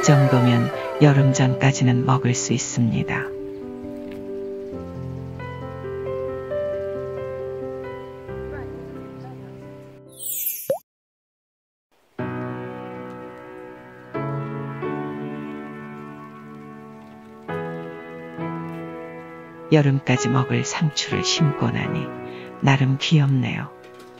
정도면 여름 전까지는 먹을 수 있습니다. 여름까지 먹을 상추를 심고 나니 나름 귀엽네요.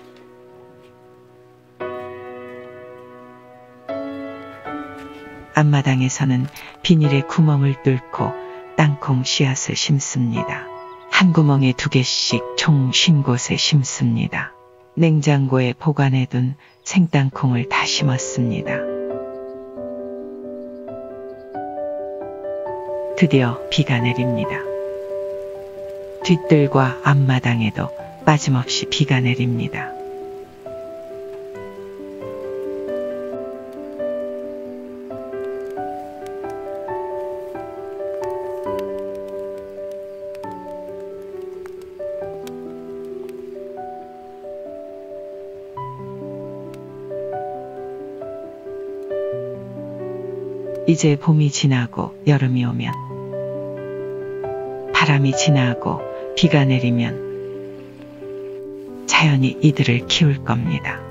앞마당에서는 비닐에 구멍을 뚫고 땅콩 씨앗을 심습니다. 한 구멍에 2개씩 총 50곳에 심습니다. 냉장고에 보관해둔 생땅콩을 다 심었습니다. 드디어 비가 내립니다. 뒷뜰과 앞마당에도 빠짐없이 비가 내립니다. 이제 봄이 지나고 여름이 오면, 바람이 지나고 비가 내리면 자연이 이들을 키울 겁니다.